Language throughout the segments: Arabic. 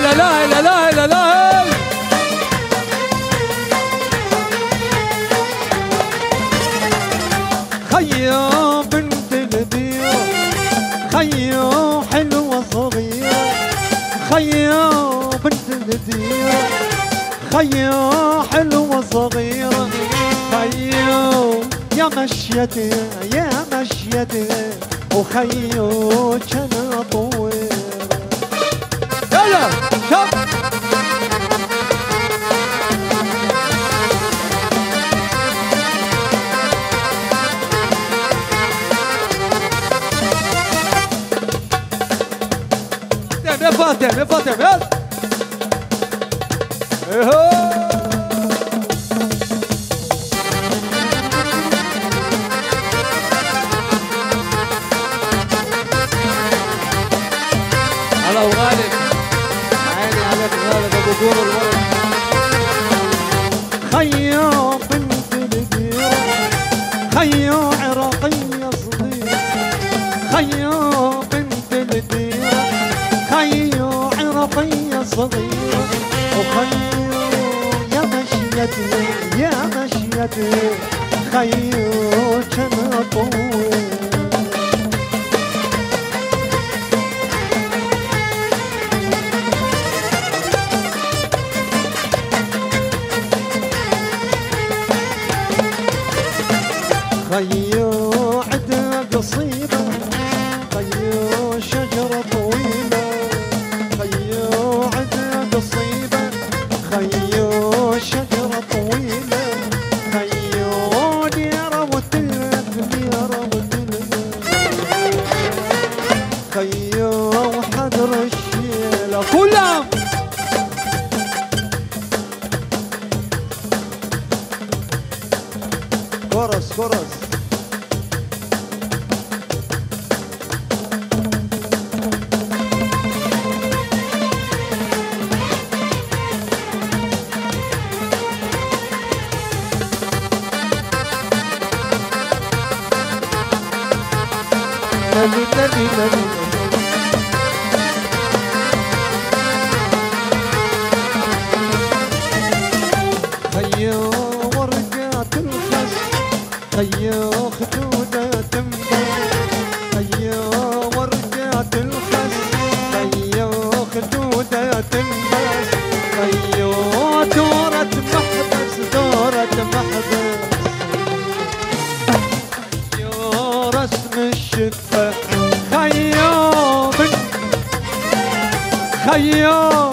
لا لا لا لا لا لا. خيو بنت البير خيو حلوة صغيرة خيو بنت البير خيو حلوة صغيرة خيو يا مشيتي يا مشيتي وخيو كان طويل. يلا شوف يا فاطم يا فاطم يلا. على وغالب عيني عليك غالب ابو جور الولد. خيو بنت البير خيو عراقية صغيرة خيو بنت البير خيو عراقية صغيرة وخيو يا مشيتي يا مشيتي خيو كان طويل. خيو عدا قصيدة خيو شجرة طويلة خيو عدا قصيدة خيو شجرة طويلة خيو ديرة وتلف ديرة وتلف خيو حضر الشيلة كلهم كورس كورس. خيو ورقات الخس خيو خدودة تنبع خيو ورقات الخس خيو خدودة تنبع خيو دورة محبس دورة محبس خيو رسم الشفة خيو خيو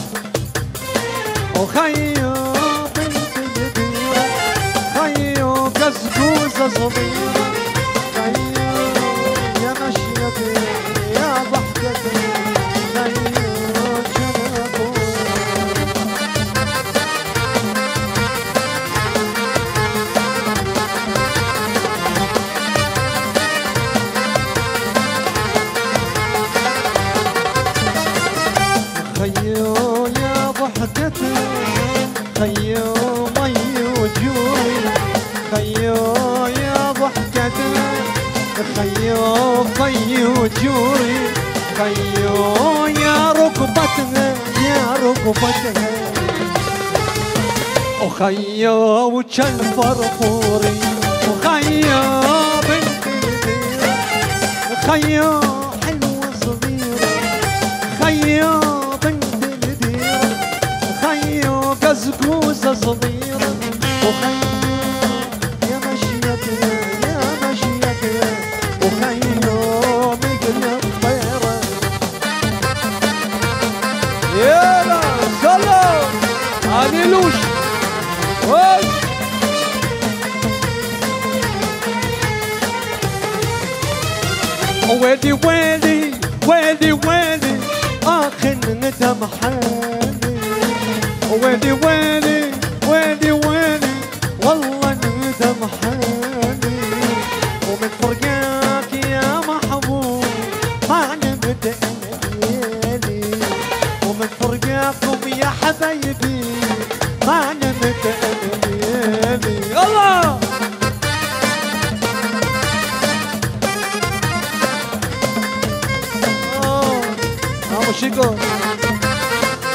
وخيو بنت البيرة خيو قزقوزة صغيرة خيو يا مشيتي يا ضحكتي خيو جنبو. خيو يا ضحكتي خيو مي وجوي خيو يا ضحكتي خيو في وجوري خيو يا ركبتها يا ركبتها وخيو وجن فرفوري وخيو بنت البيرة خيو حلوة صغيرة خيو بنت البيرة خيو قزقوزة صغيرة وخيو يا مشيتها يا مشيتها وخيو مثل الطيرة. يلا سلام هانيلوش وش ويلي ويلي ويلي ويلي آخر ندم حالي ويلي ويلي ويلي ويلي والله ندم حالي ومن فرقاك يا محبوب ما نمت ليالي ومن فرقاكم يا حبايبي ما نمت ليالي. الله Vamos chicos.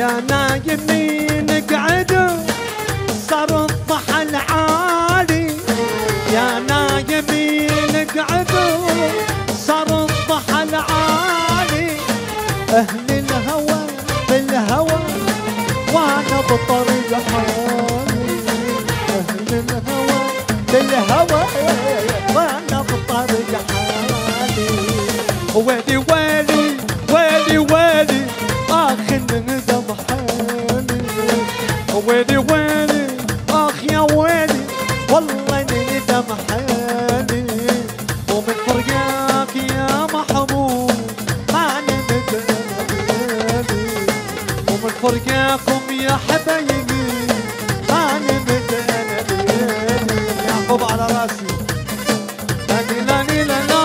يا نايمين اقعدوا صار الضحى العالي، يا نايمين اقعدوا صار الضحى العالي، اهل الهوى بالهوى وانا بطريق حالي، اهل الهوى بالهوى وانا بطريق حالي، ويلي ويلي ويلي ويلي اخ ندم حالي، ويلي ويلي اخ يا ويلي والله ندم حالي، ومن فرقاك يا محبوب انا ندم حالي، ومن فرقاكم يا حبايبي انا ندم حالي، يعقوب على راسي لاني لاني لا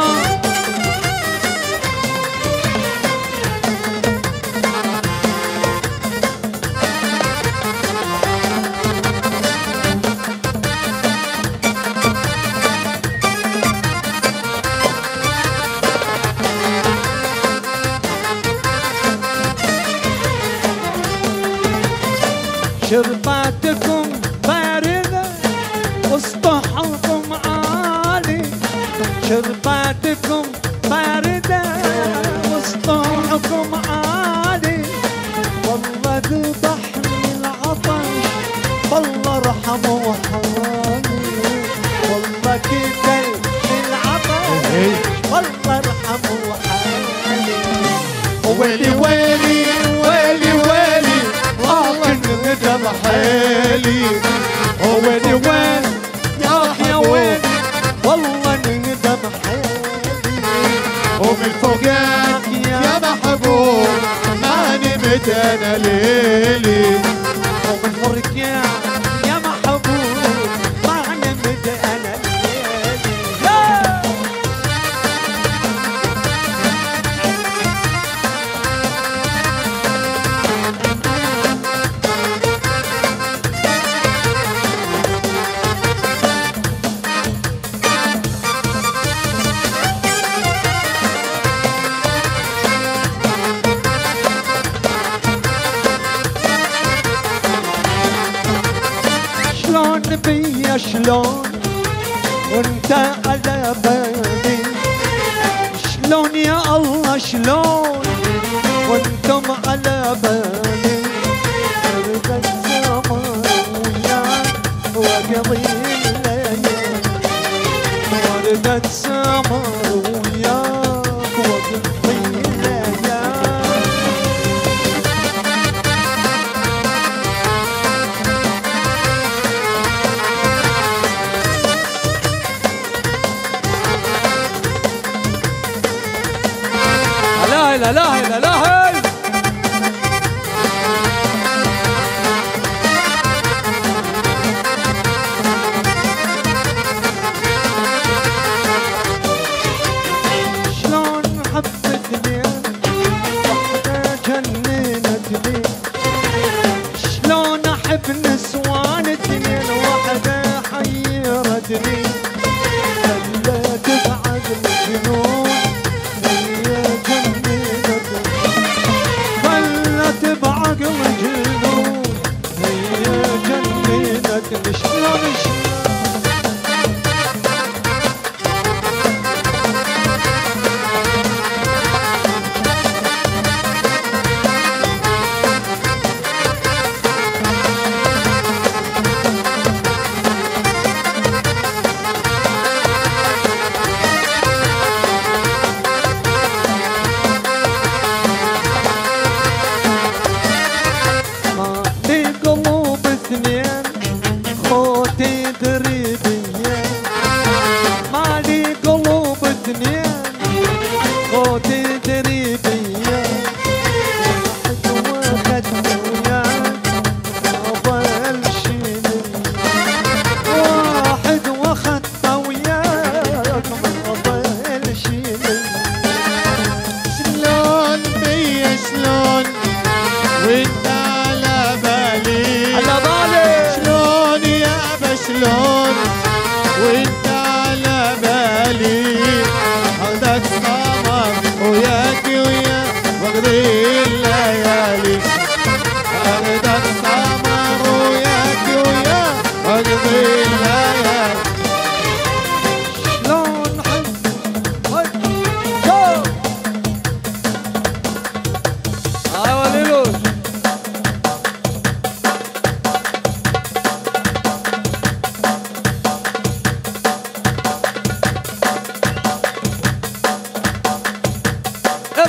شرباتكم باردة وسطحكم عالي، شرباتكم باردة وسطحكم عالي، والله ذبحني العطش والله ارحموا حالي، والله كده العطش والله ارحموا حالي، ويلي ويلي ويلي ويلي ندم حالي، ويلي وين يا اخ يا ويلي والله ندم حالي، ومن فوقك يا محبوب ما نمت انا ليلي، ومن فرقك يا محبوب ما نمت انا ليلي، شلون بيا شلون وانت على بالي، شلون يا الله شلون وانتم على بالي، ارد الزمان وياك واقضي الليالي، ارد الزمان وياك واقضي الليالي. لا لا لا لا شلون حبتني وحدة جننتني، شلون احب نسوان اثنين وحدة حيرتني، خلت بعقل جنون هي جننتني، خلت بعقل جنون هي جننتني، شلون شلون وانت على بالي هذا السمر وياك وياك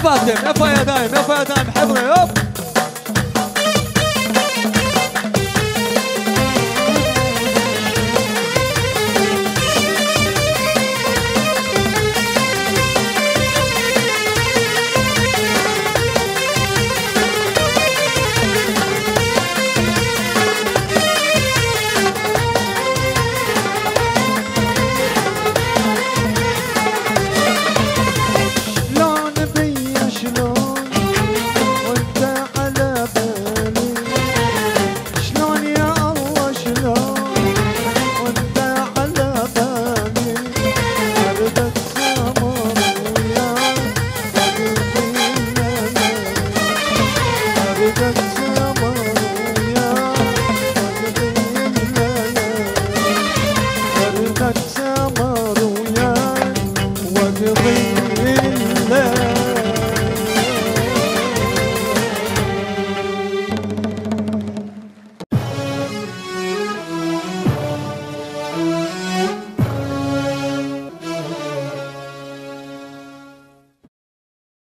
فاتم يا فيا دايم يا فيا دايم حضري.